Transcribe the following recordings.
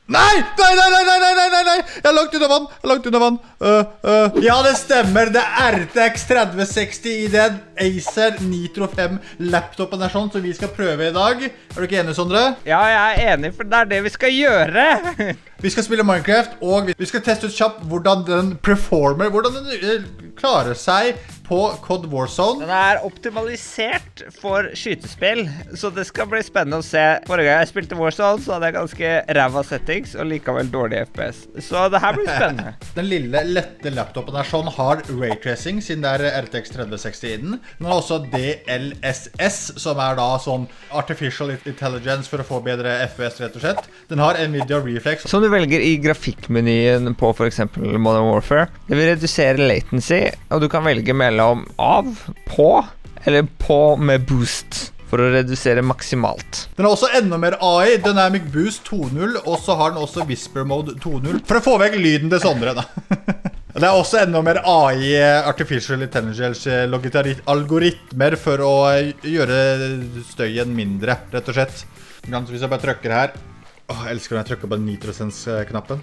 Nei! Nei! Jeg er langt under vann. Ja, det stemmer. Det er RTX 3060 i den Acer Nitro 5 laptopen er sånn, som vi skal prøve i dag. Er du ikke enig, Sondre? Ja, jeg er enig, for det er det vi skal gjøre. Vi skal spille Minecraft, og vi skal teste ut kjapt hvordan den performer, hvordan den klarer seg på COD Warzone. Den er optimalisert for skytespill, så det skal bli spennende å se. Forrige gang jeg spilte Warzone, så hadde jeg ganske ræva settings, og likevel dårlig FPS. Så det her blir spennende. Den lille, lette laptopen er sånn, har raytracing, siden det er RTX 3060 i den. Den har også DLSS, som er da sånn Artificial Intelligence for å få bedre FPS, rett og slett. Den har Nvidia Reflex. Som du velger i grafikkmenyen på for eksempel Modern Warfare. Det vil redusere latency, og du kan velge mellom av, på, eller på med boost for å redusere maksimalt. Den har også enda mer AI, Dynamic Boost 2.0, og så har den også Whisper Mode 2.0, for å få vekk lyden til Sondre da. Det er også enda mer AI, Artificial Intelligence, algoritmer for å gjøre støyen mindre, rett og slett. Hvis jeg bare trykker her. Jeg elsker når jeg trykker på Nitrosense-knappen.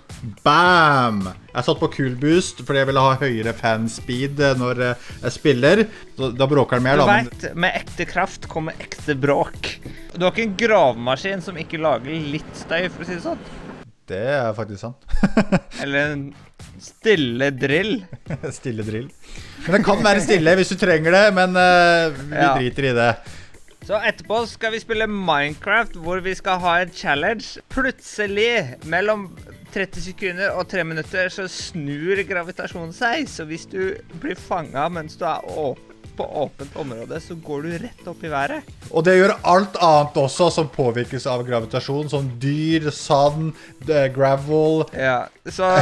Bam! Jeg satt på Cool Boost, fordi jeg ville ha høyere fanspeed når jeg spiller. Da bråker den mer da. Du vet, med ekte kraft kommer ekte bråk. Du har ikke en gravemaskin som ikke lager litt støy, for å si det sånn. Det er faktisk sant. Eller en stille drill. Stille drill. Men det kan være stille hvis du trenger det, men vi driter i det. Så etterpå skal vi spille Minecraft, hvor vi skal ha en challenge. Plutselig, mellom 30 sekunder og 3 minutter, så snur gravitasjonen seg. Så hvis du blir fanget mens du er på åpent område, så går du rett opp i været. Og det gjør alt annet også som påvirkes av gravitasjon, som dyr, sand, gravel. Ja, så...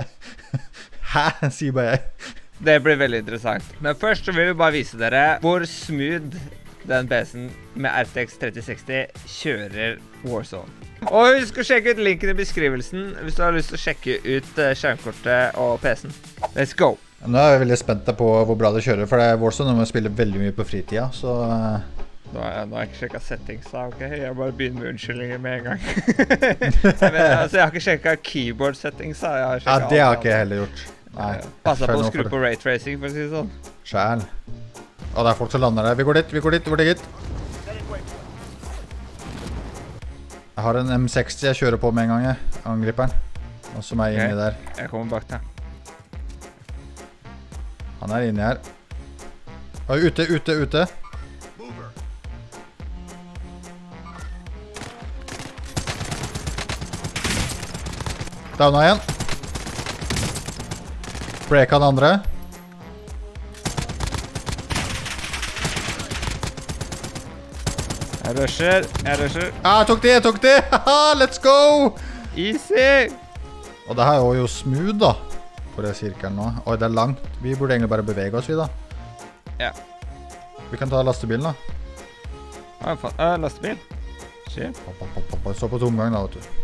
Hæ, sier bare jeg. Det blir veldig interessant. Men først så vil vi bare vise dere hvor smooth den PC-en med RTX 3060 kjører Warzone. Og husk å sjekke ut linken i beskrivelsen hvis du har lyst til å sjekke ut skjermkortet og PC-en. Let's go! Nå er jeg veldig spent på hvor bra det kjører, for det er Warzone når man spiller veldig mye på fritida, så... Nå har jeg ikke sjekket settings, ok? Jeg bare begynner med unnskyldninger med en gang. Jeg har ikke sjekket keyboard settings, ja, det har ikke jeg heller gjort. Nei. Passet på å skru på raytracing, for å si det sånn. Skjæl. Det er folk som lander der. Vi går dit, gitt. Jeg har en M60 jeg kjører på med en gang, jeg. Angriperen. Og som er inni der. Jeg kommer bak deg. Han er inni her. Ute. Downa igjen. Breaka den andre. Jeg rusher. Jeg tok det! Haha, let's go! Easy! Og det her er jo smooth da, på det sirkelen nå. Oi, det er langt. Vi burde egentlig bare bevege oss, vi da. Ja. Vi kan ta lastebilen da. Lastebil? Shit. Så på tomgang da, vet du.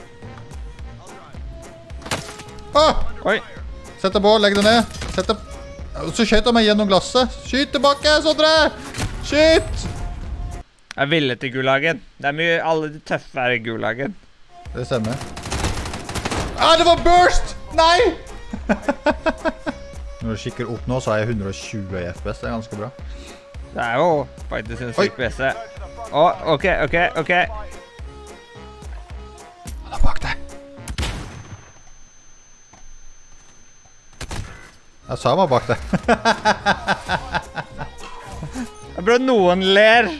Oi! Sett det på, legg det ned. Så skjøt han meg gjennom glasset. Skyt tilbake, Sondre! Skyt! Jeg ville til Gulagen. Det er mye, alle de tøffe er i Gulagen. Det stemmer. Det var burst! Nei! Når du kikker opp nå, så har jeg 120 i FPS. Det er ganske bra. Det er jo faktisk en syk PC. Ok. Han er bak deg. Jeg sa han var bak deg. Bro, noen ler.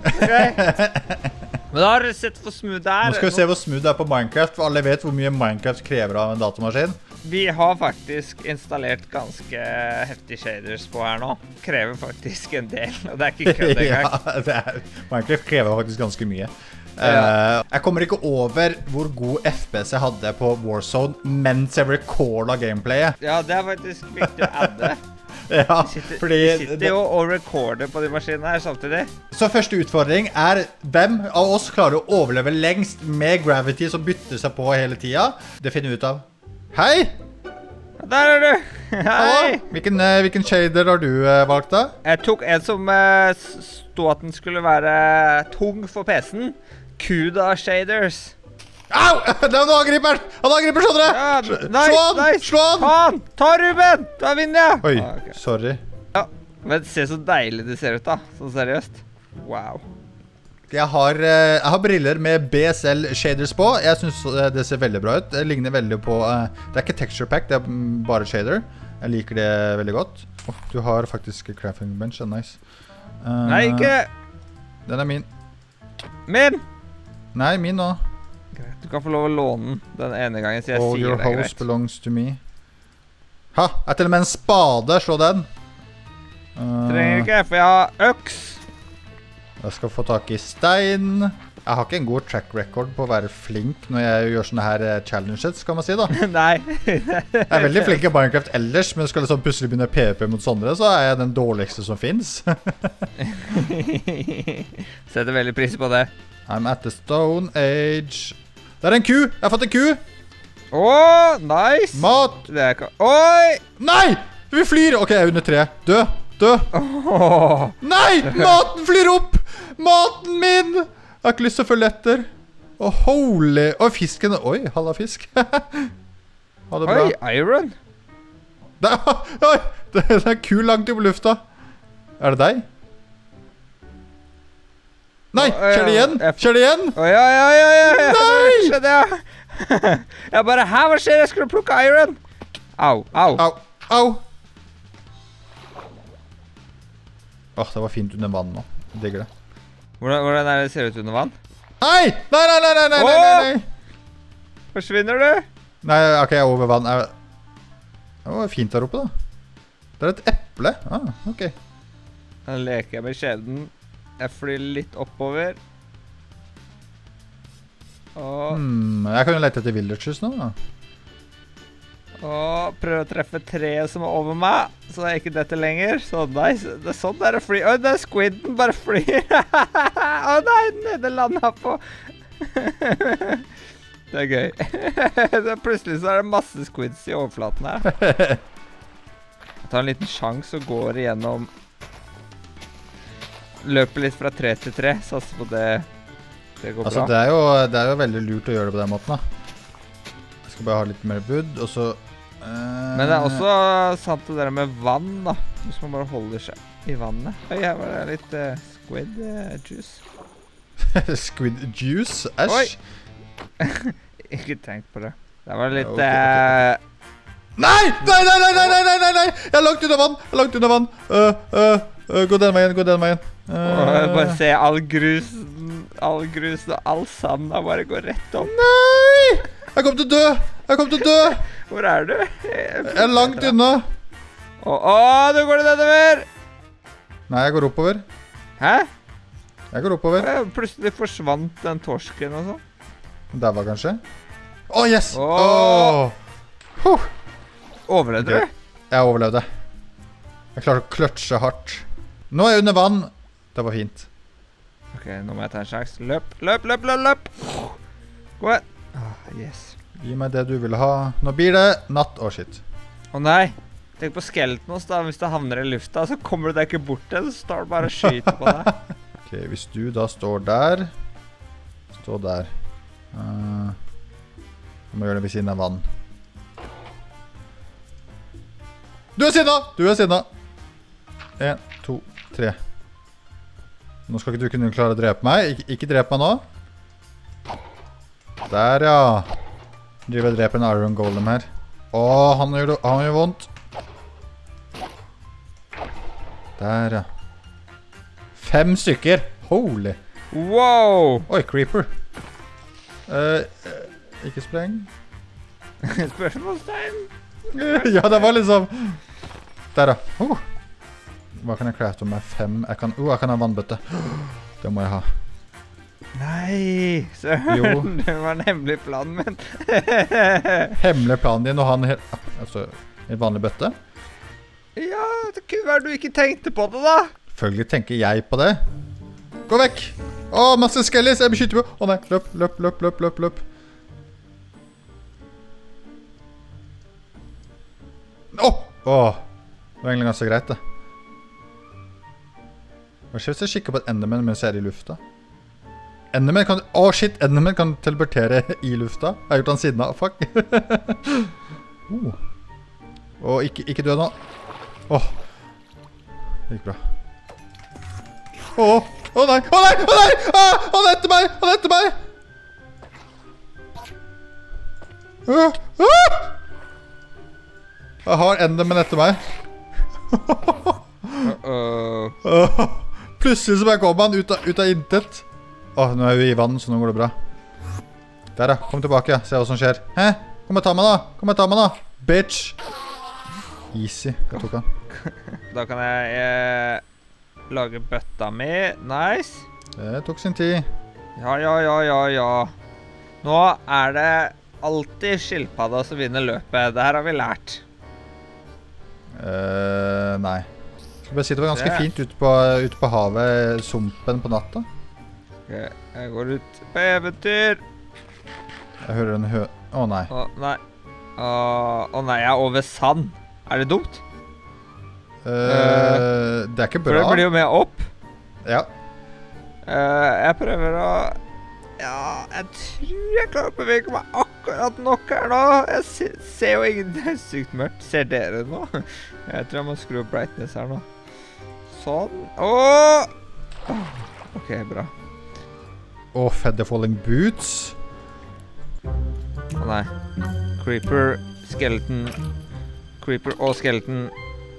Men da har du sett hvor smooth det er. Nå skal vi se hvor smooth det er på Minecraft, for alle vet hvor mye Minecraft krever av en datamaskin. Vi har faktisk installert ganske heftige shaders på her nå. Krever faktisk en del, og det er ikke kødd engang. Minecraft krever faktisk ganske mye. Jeg kommer ikke over hvor god FPS jeg hadde på Warzone mens jeg recorda gameplayet. Ja, det er faktisk viktig å adde. Ja, fordi... Vi sitter jo og recorder på de maskinene her samtidig. Så første utfordring er hvem av oss klarer å overleve lengst med gravity som bytter seg på hele tiden. Det finner vi ut av. Hei! Der er du! Hei! Hvilken shader har du valgt da? Jeg tok en som stod at den skulle være tung for PC-en. CUDA shaders. Au! Det er noen angriper! Han angriper, skjønner du! Ja, Slå han! nice. Slå han! Ta han! Ta Ruben! Da vinner jeg! Oi, Ok. sorry. Ja, men se så deilig det ser ut da. Sånn seriøst. Wow. Jeg har briller med BSL shaders på. Jeg synes det ser veldig bra ut. Det ligner veldig på... det er ikke texture pack, det er bare shader. Jeg liker det veldig godt. Du har faktisk crafting bench, det er nice. Nei, ikke! Den er min. Min! Nei, min nå. Greit, du kan få lov å låne den ene gangen, så jeg All sier your det er house greit. belongs to me. Ha! Jeg er til og med en spade, slå den. Trenger ikke, for jeg har øks. Jeg skal få tak i stein. Jeg har ikke en god track record på å være flink når jeg gjør sånne her challenges, skal man si da. Nei. Jeg er veldig flink i Minecraft ellers, men skal liksom plutselig begynne PvP mot sånne, så er jeg den dårligste som finnes. Setter veldig pris på det. I'm at the stone age. Det er en ku! Jeg har fått en ku! Åh, nice! Mat! Det er ikke... Oi! Nei! Vi flyr! Ok, jeg er under 3. Dø! Dø! Åh. Nei! Maten flyr opp! Maten min! Jeg har ikke lyst til å følge etter. Åh, holy... Oi, fisken... Oi, halva fisk. Ha det bra. Oi, iron. Oi, det er en ku langt opp i lufta. Er det deg? Nei, skjer det igjen? Skjer det igjen? Oi, ja. Nei! Skjedde jeg. Jeg bare, hæ, hva skjer? Jeg skulle plukke iron. Au, au. Au, au. Åh, det var fint under vann nå. Jeg digger det. Hvordan er det ser ut under vann? Nei! Nei! Forsvinner du? Nei, ok, jeg er over vann. Det var fint der oppe da. Det er et eple. Ah, ok. Da leker jeg med skjeden. Jeg flyr litt oppover. Og jeg kan jo lete etter villagers nå da. prøve å treffe treet som er over meg, så jeg ikke detter lenger. Så nice. Det er sånn der å fly. Oi, det er squidden bare flyr. Å nei, den landet på. Det er gøy. Plutselig så er det masse squids i overflaten her. Jeg tar en liten sjans og går igjennom. Løper litt fra 3 til 3, satser på det. Det går Altså, bra. det er jo veldig lurt å gjøre det på den måten da. Jeg skal bare ha litt mer wood, og så... Men det er også sant det der med vann da. Hvis man bare holder seg i vannet. Oi, her var det litt squid juice. Squid juice? Æsj! Oi! Ikke tenk på det. Det var litt... Okay. Nei! Nei! Jeg er langt under vann! Gå den veien. Bare se all grusen og all sanda bare gå rett opp. Nei! Jeg kommer til å dø! Hvor er du? Jeg er langt unna. Nå går det nedover! Nei, jeg går oppover. Hæ? Jeg går oppover. Plutselig forsvant den torsken og sånn. Der var kanskje. Yes! Overlevde du? Jeg overlevde. Jeg klarte å kløtsje hardt. Nå er jeg under vann. Det var fint. Ok, nå må jeg ta en sjans. Løp! Gå igjen. Yes. Gi meg det du vil ha. Nå blir det natt. Shit. Nei. Tenk på skeleton hos da. Hvis det havner i lufta, så kommer du deg ikke bort til, så står det bare og skyter på deg. Ok, hvis du da står der. Stå der. Jeg må gjøre det ved siden av vann. Du er sinna! 1, 2, 3. Nå skal ikke du kunne klare å drepe meg. Ikke drepe meg nå. Der, ja. Driver og dreper en Iron Golem her. Han gjør vondt. Der, ja. 5 stykker. Holy. Wow! Oi, creeper. Ikke spreng. Spørsmålstegn. Ja, det var liksom... Der, da. Hva kan jeg crafte med 5? Jeg kan ha vannbøtte. Det må jeg ha. Nei, søren. Det var nemlig planen min. Hemmelig planen din å ha en vanlig bøtte? Ja, det kunne være du ikke tenkte på det da. Selvfølgelig tenker jeg på det. Gå vekk! Masse skellis, jeg beskytter på. Nei, løp. Det var egentlig ganske greit det. Hva skjer hvis jeg kikker på et enderman mens jeg er i lufta? Enderman kan... Åh, shit, Enderman kan teleportere i lufta. Jeg har gjort han sinna, fuck. Åh, ikke dø nå. Åh. Det gikk bra. Åh, nei, åh nei! Han etter meg, han etter meg! Jeg har Enderman etter meg. Plutselig så bare kom han ut av intet. Åh, nå er vi i vann, så nå går det bra. Der da, kom tilbake, se hva som skjer. Hæ? Kom og ta meg da, bitch. Easy, hva tok han? Da kan jeg lage bøtta mi. Nice. Det tok sin tid. Ja. Nå er det alltid skilpadda som vinner løpet. Det her har vi lært. Nei. Skal bare si det var ganske fint ute på havet, sumpen på natta. Ok, jeg går ut på eventyr. Jeg hører en Åh nei. Åh nei, jeg er over sand. Er det dumt? Det er ikke bra. For det blir jo med opp. Ja. Jeg prøver å... Ja, jeg tror jeg klarer å bevege meg akkurat nok her nå. Jeg ser jo ingen... Det er sykt mørkt. Ser dere nå? Jeg tror jeg må skru opp brightness her nå. Sånn. Ok, bra. Feather falling boots. Nei. Creeper, skeleton. Creeper og skeleton.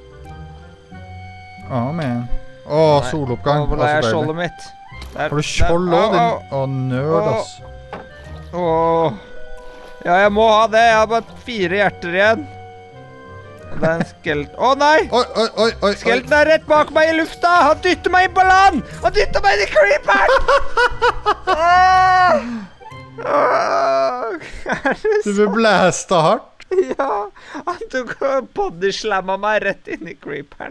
Man. Soloppgang. Hvor er skjoldet mitt? Der. Har du skjold også, din? Nerd, ass. Ja, jeg må ha det. Jeg har bare 4 hjerter igjen. Og det er en skeleton. Nei! Oi. Skeleton er rett bak meg i lufta. Han dytter meg inn på land. Han dytter meg inn i creeperen. Du vil blæste hardt. Ja, han tok og bodyslamma meg rett inn i creeperen.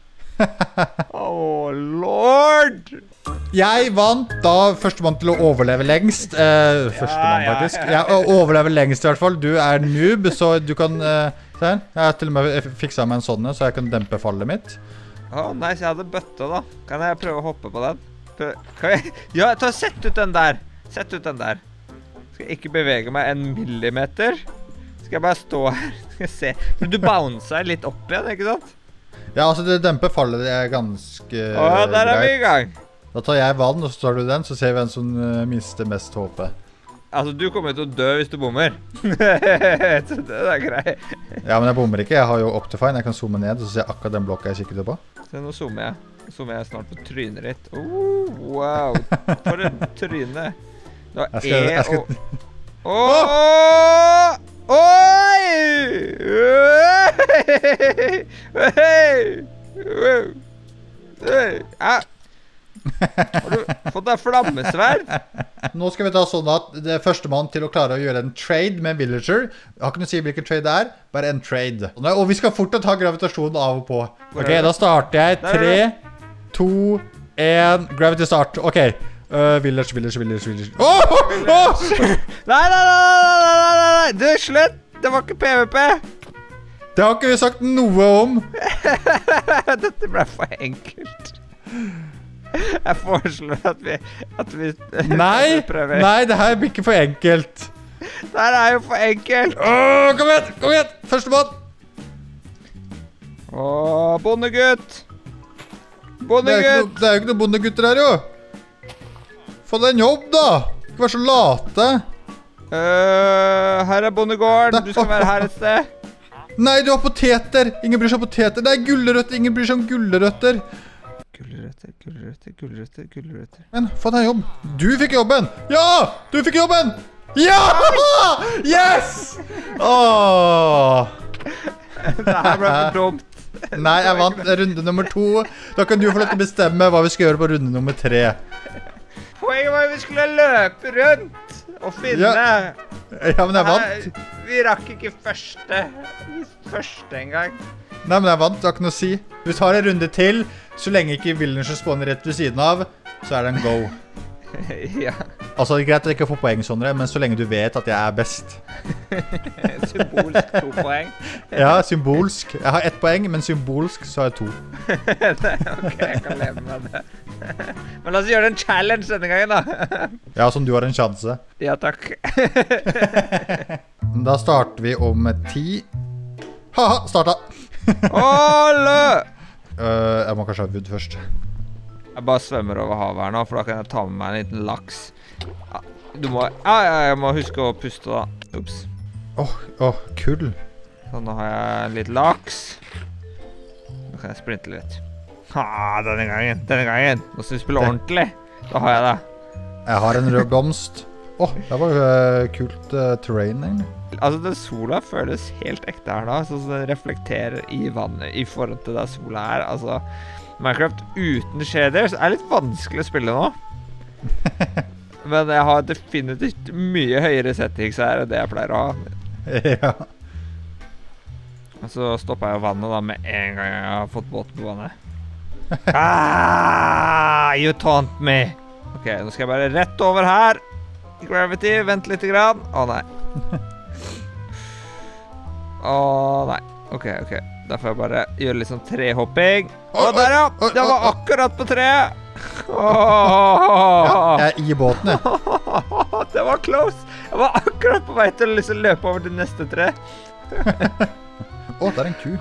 Lord! Jeg vant da førstemann til å overleve lengst. Førstemann faktisk. Jeg overlever lengst i hvert fall. Du er noob, så du kan... se her. Jeg har til og med fikset med en sånn, så jeg kan dempe fallet mitt. Nice, jeg hadde bøtte da. Kan jeg prøve å hoppe på den? Ja, sett ut den der. Sett ut den der. Skal jeg ikke bevege meg 1 millimeter? Skal jeg bare stå her? Skal jeg se. Men du bouncer litt opp igjen, ikke sant? Ja, altså det demper fallet, det er ganske der er vi i gang. Da tar jeg vann, og så tar du den, så ser vi en som mister mest håpet. Altså, du kommer til å dø hvis du bommer. Så det er greit. Ja, men jeg bommer ikke. Jeg har jo Optifine. Jeg kan zoome ned, og så ser jeg akkurat den blokka jeg kikket på. Så nå zoomer jeg. Nå zoomer jeg snart på trynet ditt. Wow. For en tryne. Det var jeg skal... Har du fått deg flammesverd? Nå skal vi ta sånn at det er første mann til å klare å gjøre en trade med en villager. Jeg har ikke noe å si hvilken trade det er, bare en trade. Og vi skal fort ta gravitasjonen av og på. Ok, da starter jeg. 3, 2, 1, gravity start. Ok, village. Nei, du, slutt. Det var ikke PvP. Det har ikke vi sagt noe om. Dette ble for enkelt. Jeg foreslår at vi prøver. Nei, det her blir ikke for enkelt. Det her er jo for enkelt. Kom igjen, første mann. Bondegutt. Det er jo ikke noen bondegutter her, jo. Få deg en jobb, da. Ikke vær så late. Her er bondegården. Du skal være her et sted. Nei, du har poteter. Ingen bryr seg om poteter. Det er gullerøtter. Ingen bryr seg om gullerøtter. Gullerøtter. Men, få deg en jobb. Du fikk jobben. Ja! Du fikk jobben. Ja! Yes! Det her ble for dumt. Nei, jeg vant runde nummer 2. Da kan du få lov til å bestemme hva vi skal gjøre på runde nummer 3. Poenget var at vi skulle løpe rundt og finne. Ja, men jeg vant. Vi rakk ikke første en gang. Nei, men jeg vant, det har ikke noe å si. Vi tar en runde til, så lenge ikke villager spawner rett ved siden av, så er det en go. Ja. Altså, det er greit at jeg ikke får poeng, Sondre, men så lenge du vet at jeg er best. Symbolsk 2 poeng. Ja, symbolsk. Jeg har 1 poeng, men symbolsk så har jeg 2. Ok, jeg kan leve med det. Men la oss gjøre en challenge denne gangen, da. Ja, som du har en sjanse. Ja, takk. Da starter vi om 10. Haha, starta! Åle! Jeg må kanskje ha wood først. Jeg bare svømmer over havet her nå, for da kan jeg ta med meg en liten laks. Ja, jeg må huske å puste da. Ups. Kull. Så nå har jeg litt laks. Nå kan jeg sprinte litt. Denne gangen. Nå skal vi spille ordentlig. Da har jeg det. Jeg har en rød blomst. Det var kult terrain, egentlig. Altså, den sola føles helt ekte her da, sånn som den reflekterer i vannet i forhold til der sola er. Altså, Minecraft uten shaders er litt vanskelig å spille nå. Men jeg har definitivt mye høyere settings her enn det jeg pleier å ha. Ja. Og så stopper jeg vannet da med en gang jeg har fått båten på vannet. You taunt me. Ok, nå skal jeg bare rett over her. Gravity, vent litt grann. Nei. Nei. Ok. Da får jeg bare gjøre litt sånn trehopping. Der ja! Det var akkurat på treet. Jeg er i båten, jeg. Det var close. Jeg var akkurat på vei til å liksom løpe over til neste tre. Det er en ku.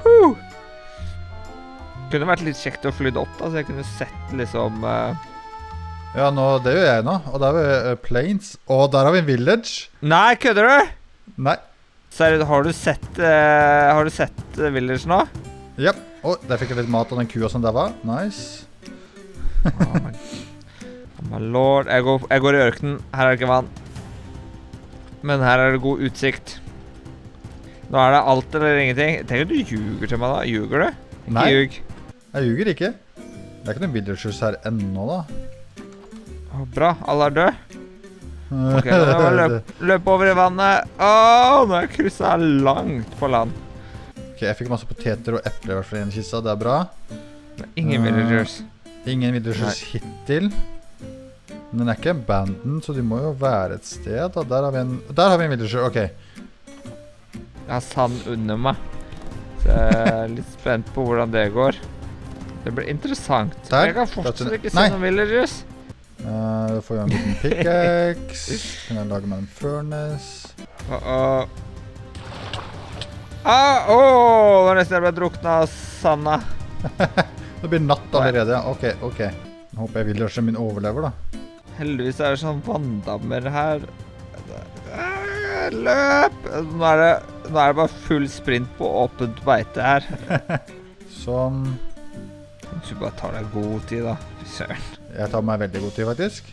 Kunne vært litt kjekt å flytte opp da, så jeg kunne sett liksom... Ja, det gjør jeg nå. Og der har vi plains. Og der har vi en village. Nei, kødder du? Nei. Seriøst, har du sett village nå? Ja. Der fikk jeg litt mat av den kua som der var. Nice. Oh my lord. Jeg går i ørkenen. Her er det ikke vann. Men her er det god utsikt. Nå er det alt eller ingenting. Tenk at du ljuger til meg da. Ljuger du? Ikke Nei. ljug. Jeg ljuger ikke. Det er ikke noen villagers her ennå da. Bra, alle er død. Ok, nå må jeg løpe over i vannet. Nå har jeg krysset langt på land. Ok, jeg fikk masse poteter og epler i hvert fall i en kista, det er bra. Ingen villagers. Ingen villagers hittil. Men den er ikke abandoned, så de må jo være et sted da. Der har vi en villager, ok. Jeg har sand under meg. Så jeg er litt spent på hvordan det går. Det blir interessant. Jeg kan fortsatt ikke se noen villagers. Da får jeg en liten pickaxe. Kan jeg lage meg en furnace. Det var nesten jeg ble druknet av sanda. Det blir natt allerede, ja. Ok. Nå håper jeg villagen min overlever da. Heldigvis er det sånn vanndammer her. Løp! Nå er det bare full sprint på åpent beite her. Sånn. Du bare tar deg god tid da. Søren. Jeg tar meg veldig god tid faktisk.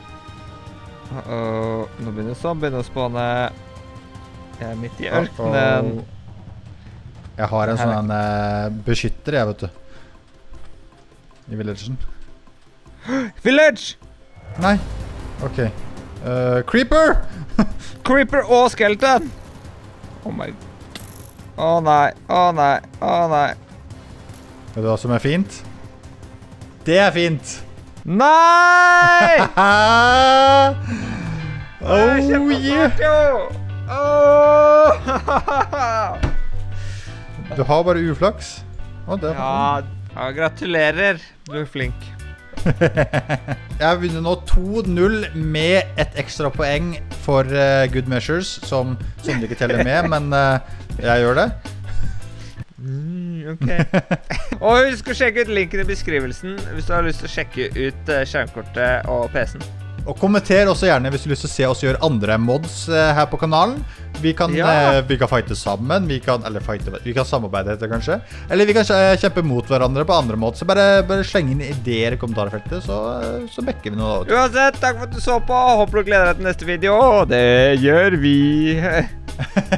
Nå begynner zombien å spåne. Jeg er midt i ørkenen. Jeg har en sånn beskytter jeg, vet du. I villagen. Village! Nei. Ok. Creeper! Creeper og skeleton! Oh my... nei. Vet du hva som er fint? Det er fint! Nei! Yeah! Du har bare uflaks. Ja, gratulerer. Du er flink. Jeg har vunnet nå 2-0 med et ekstra poeng for good measures, som ikke teller med, men jeg gjør det. Ok. Og husk å sjekke ut linken i beskrivelsen hvis du har lyst til å sjekke ut skjermkortet og PC-en. Og kommenter også gjerne hvis du har lyst til å se oss gjøre andre mods her på kanalen. Vi kan fighte sammen, vi kan samarbeide etter kanskje. Eller vi kan kjempe mot hverandre på andre mods. Så bare sleng inn ideer i kommentarfeltet, så bekker vi noe. Uansett, takk for at du så på. Håper du gleder deg til neste video. Det gjør vi.